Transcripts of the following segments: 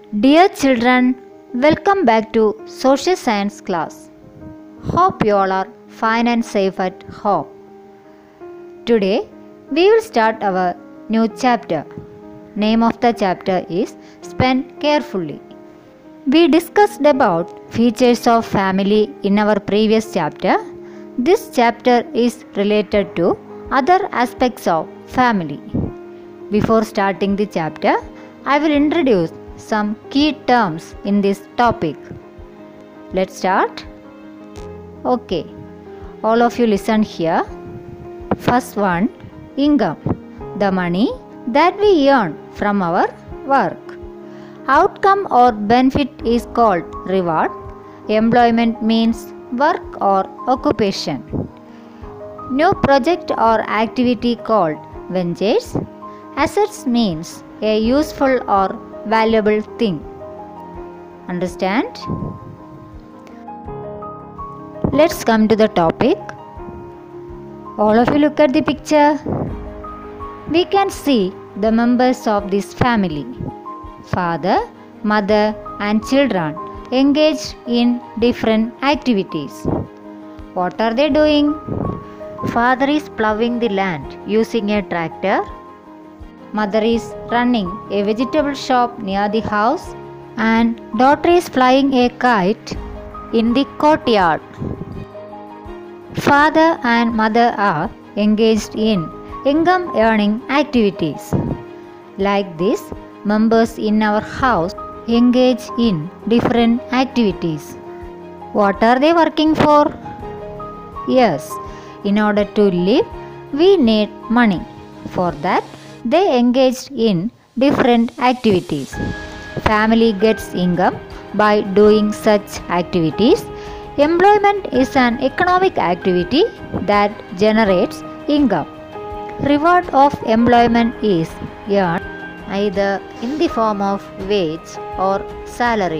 Dear children, welcome back to Social Science class. Hope you all are fine and safe at home. Today we will start our new chapter. Name of the chapter is Spend Carefully. We discussed about features of family in our previous chapter. This chapter is related to other aspects of family. Before starting the chapter, I will introduce some key terms in this topic. Let's start. Okay, all of you listen here. First one, income, the money that we earn from our work. Outcome or benefit is called reward. Employment means work or occupation. New project or activity called ventures. Assets means a useful or valuable thing. Understand? Let's come to the topic. All of you look at the picture. We can see the members of this family. Father, mother and children engaged in different activities. What are they doing? Father is plowing the land using a tractor. Mother is running a vegetable shop near the house and daughter is flying a kite in the courtyard. Father and mother are engaged in income earning activities. Like this, members in our house engage in different activities. What are they working for? Yes, in order to live, we need money. For that, they engaged in different activities. Family gets income by doing such activities. Employment is an economic activity that generates income. Reward of employment is earned either in the form of wage or salary.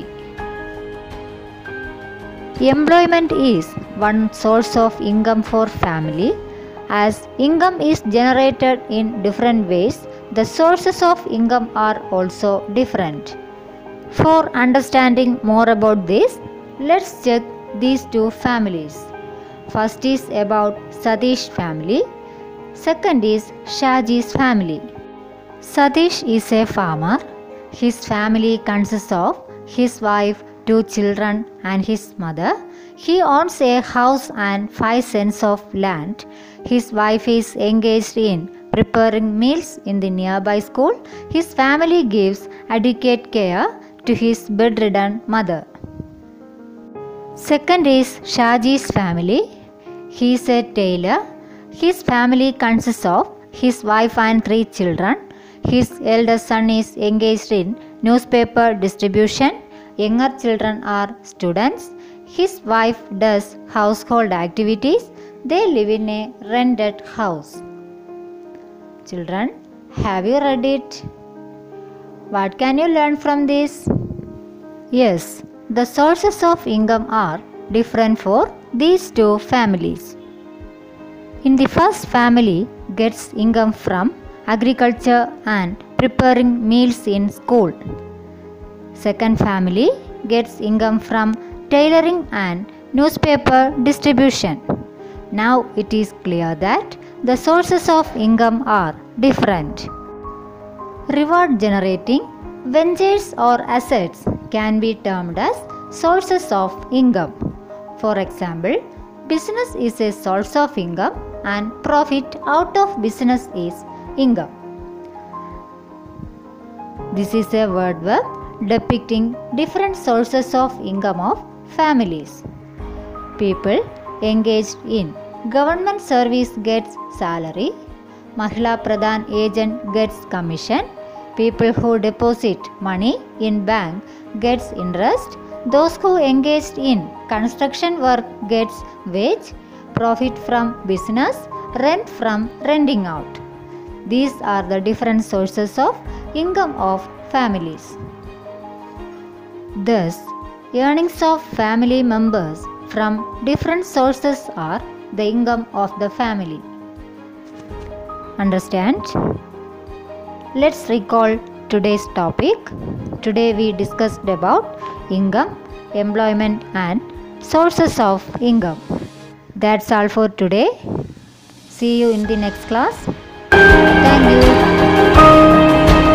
Employment is one source of income for family. As income is generated in different ways, the sources of income are also different. For understanding more about this, let's check these two families. First is about Satish family. Second is Shaji's family. Satish is a farmer. His family consists of his wife, 2 children and his mother. He owns a house and 5 cents of land. His wife is engaged in preparing meals in the nearby school. His family gives adequate care to his bedridden mother. Second is Shaji's family. He is a tailor. His family consists of his wife and 3 children. His eldest son is engaged in newspaper distribution. Younger children are students. His wife does household activities. They live in a rented house. Children, have you read it? What can you learn from this? Yes, the sources of income are different for these two families. In the first family gets income from agriculture and preparing meals in school. Second family gets income from tailoring and newspaper distribution. Now it is clear that the sources of income are different. Reward generating ventures or assets can be termed as sources of income. For example, business is a source of income and profit out of business is income. This is a word verb depicting different sources of income of families. People engaged in government service gets salary. Mahila Pradhan agent gets commission. People who deposit money in bank gets interest. Those who engaged in construction work gets wage. Profit from business, rent from renting out. These are the different sources of income of families. Thus, earnings of family members from different sources are the income of the family. Understand? Let's recall today's topic. Today we discussed about income, employment and sources of income. That's all for today. See you in the next class. Thank you.